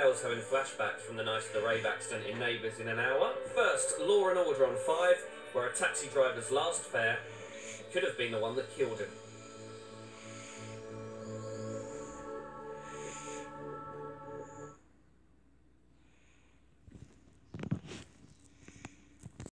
Dale's having flashbacks from the night of the rave accident in Neighbours in an hour. First, Law and Order on 5, where a taxi driver's last fare could have been the one that killed him.